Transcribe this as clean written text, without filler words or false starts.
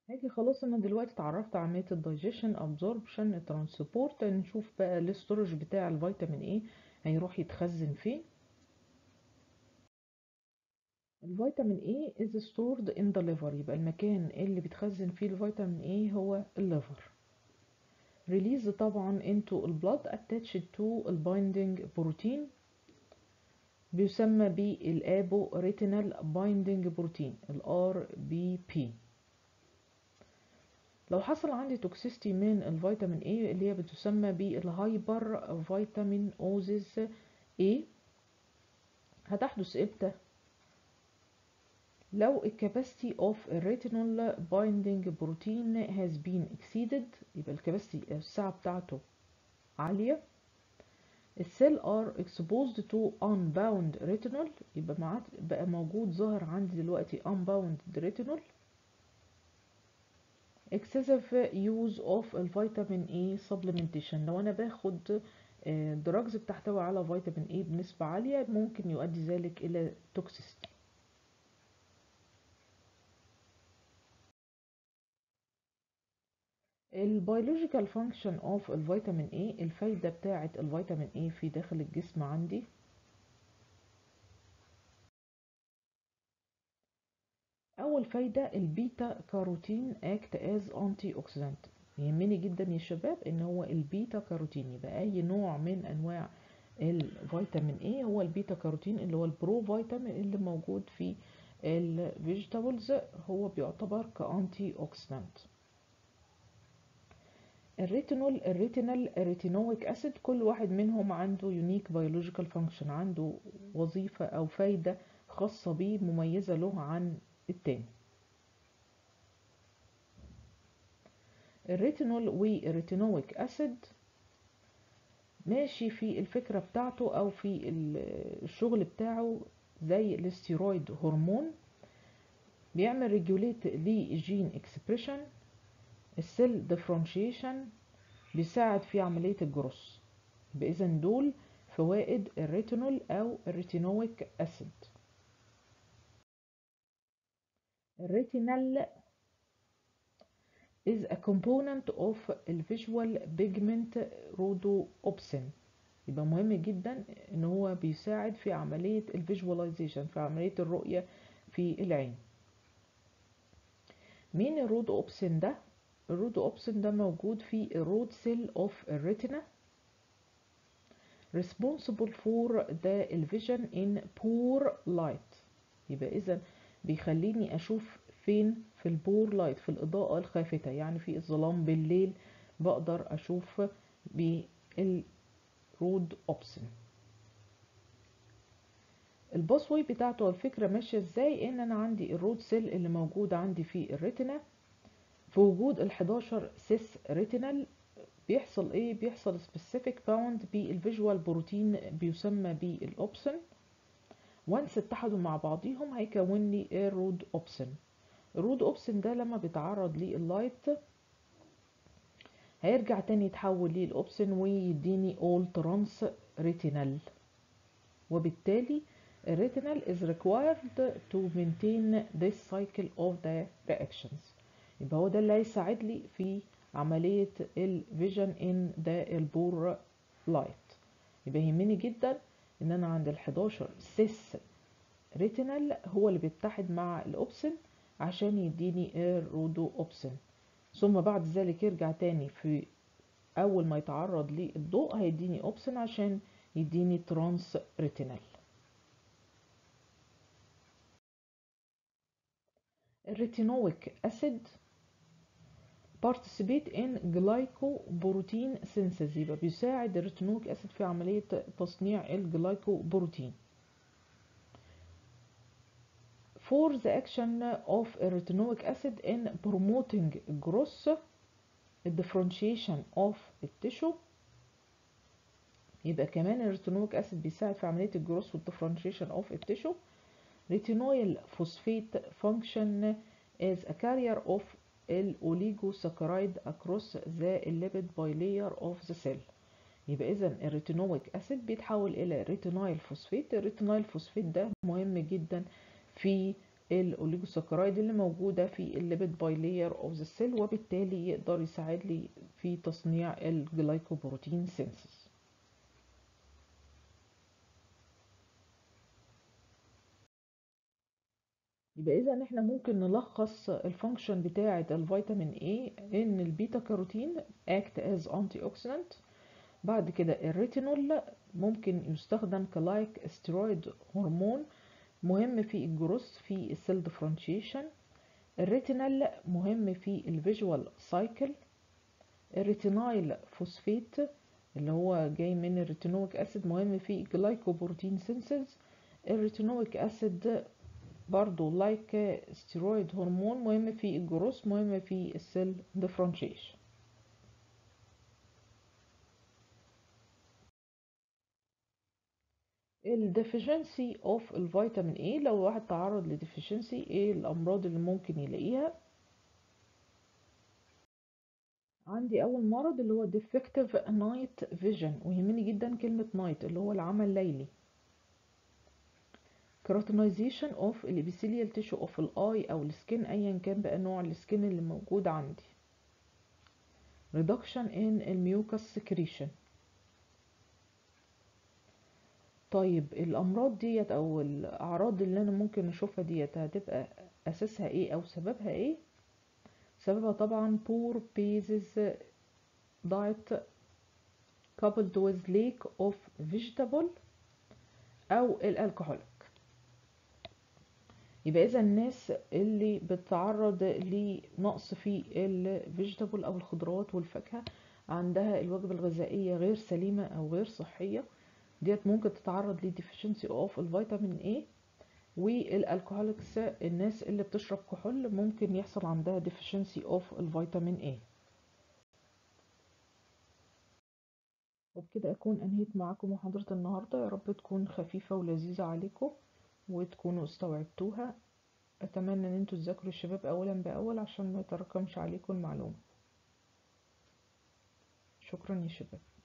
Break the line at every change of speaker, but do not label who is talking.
هاجي خلاص انا دلوقتي اتعرفت على عمليه الدايجيشن ابزوربشن الترانسبورت. نشوف بقى الاستورج بتاع الفيتامين ايه هيروح يتخزن فين. الفيتامين ايه is stored in the liver، يبقى المكان اللي بيتخزن فيه الفيتامين ايه هو الليفر. ريليز طبعا into البلاد attached to البايندينج بروتين بيسمى بالابو ريتينال بايندينج بروتين الار بي بي. لو حصل عندي توكسيستي من الفيتامين اي اللي هي بتسمى بالهايبر فيتامين اوزيس اي هتحدث امتى؟ لو الكاباسيتي اوف الريتينول بايندينج بروتين هاز بين اكسيدد، يبقى الكاباسيتي السعه بتاعته عاليه. السيل ار exposed to unbound retinol، يبقى بقى موجود ظاهر عندي دلوقتي unbound retinol. excessive use of الفيتامين A supplementation، لو انا باخد دراجز بتحتوي على فيتامين A بنسبة عالية ممكن يؤدي ذلك الى توكسيستي. البيولوجيكال فانكشن اوف الفيتامين A، الفايدة بتاعة الفيتامين A في داخل الجسم عندي. اول فايدة البيتا كاروتين اكت از انتي اوكسيدانت. يهمني جدا يا شباب ان هو البيتا كاروتين، يبقى اي نوع من انواع الفيتامين ايه هو البيتا كاروتين اللي هو البرو فيتامين اللي موجود في الفيجيتابلز، هو بيعتبر كانتي اوكسيدانت. الريتينال ريتينويك اسيد، كل واحد منهم عنده يونيك بيولوجيكال فانكشن، عنده وظيفة او فايدة خاصة بيه مميزة له عن التاني. الريتينول والريتينويك اسيد ماشي في الفكرة بتاعته او في الشغل بتاعه زي الاستيرويد هرمون، بيعمل ريجوليت لجين اكسبريشن، السيل ديفرنشيشن، بيساعد في عملية الجروس. بإذا دول فوائد الريتينول او الريتينويك اسيد. الريتينال is a component of الفيجوال بيجمنت رودوبسين، يبقى مهم جدا ان هو بيساعد في عملية الفيجواليزيشن، في عملية الرؤية في العين. مين الرودوبسين ده؟ الرودوبسين ده موجود في الرود سيل اوف الريتنا، responsible for the vision in poor light. يبقى اذا بيخليني اشوف فين؟ في البور لايت، في الاضاءة الخافتة، يعني في الظلام بالليل بقدر اشوف بالرود اوبسن. الباسوي بتاعته الفكرة ماشية ازاي؟ ان انا عندي الرود سيل اللي موجود عندي في الريتنا، في وجود ال11 سيس ريتينال بيحصل ايه؟ بيحصل سبيسيفيك باوند بالفيجوال بروتين بيسمى بالاوبسن. وانس اتحدوا مع بعضيهم هيكون لي الرود اوبسن. الرود اوبسن ده لما بيتعرض لللايت هيرجع تاني يتحول للاوبسن ويديني اول ترانس ريتينال، وبالتالي الريتينال is required to maintain this cycle of the reactions. يبقى هو ده اللي هيساعد لي في عملية الفيجن in the البور لايت. يبقى يهمني جدا ان انا عند ال11 سيس ريتينال هو اللي بيتحد مع الاوبسن عشان يديني الرودو اوبسن، ثم بعد ذلك يرجع تاني في اول ما يتعرض للضوء هيديني اوبسن عشان يديني ترانس ريتينال. الريتينويك اسيد participate in glycoprotein synthesis، يبقى بيساعد الريتينويك اسيد في عملية تصنيع الجلايكوبروتين. for the action of retinoic acid in promoting growth differentiation of التشو، يبقى كمان الريتينويك اسيد بيساعد في عملية الجروث والديفرنشيشن اوف التشو. ريتينويل فوسفات function as a carrier of الاوليجوساكرايد across the lipid bilayer of the cell. يبقى اذا الريتينويك اسيد بيتحول الى ريتينايل فوسفات. الريتينايل فوسفات ده مهم جدا في الاوليجوساكرايد اللي موجودة في الليبيد باي لاير اوف ذا سيل، وبالتالي يقدر يساعد لي في تصنيع الجلايكوبروتين سينثيز. يبقى اذا احنا ممكن نلخص الفانكشن بتاعة الفيتامين A ان البيتا كاروتين act as antioxidant. بعد كده الريتينول ممكن يستخدم كلايك ستيرويد هرمون، مهم في الجروث في السيل ديفرنشيشن. الريتينال مهم في الفيجوال سايكل. الريتينايل فوسفيت اللي هو جاي من الريتينويك اسيد مهم في الجلايكوبروتين سينثيز. الريتينويك اسيد برضو لايك ستيرويد هرمون، مهم في الجروث، مهم في السيل ديفرنشيشن. الديفيشنسي اوف الفيتامين A، لو واحد تعرض لديفيشنسي ايه الامراض اللي ممكن يلاقيها؟ عندي اول مرض اللي هو defective night vision، ويهمني جدا كلمة night اللي هو العمى الليلي. keratinization of الابيثيليال tissue of الاي او السكين، ايا كان بقى نوع السكين اللي موجود عندي. reduction in الميوكس secretion. طيب الامراض ديت او الاعراض اللي انا ممكن اشوفها ديت هتبقى اساسها ايه او سببها ايه؟ سببها طبعا poor basis diet coupled with lack of vegetable او الالكحوليك. يبقى اذا الناس اللي بتتعرض لنقص في الفيجيتابل او الخضروات والفاكهه عندها الوجبه الغذائيه غير سليمه او غير صحيه، ديت ممكن تتعرض لديفيشنسي اوف الفيتامين A. والالكحوليكس الناس اللي بتشرب كحول ممكن يحصل عندها ديفيشنسي اوف الفيتامين A. وبكده اكون انهيت معاكم محاضرة النهاردة، يا رب تكون خفيفة ولذيذة عليكم وتكونوا استوعبتوها. اتمنى ان انتوا تذاكروا الشباب اولا باول عشان ما يتراكمش عليكم المعلومة. شكرا يا شباب.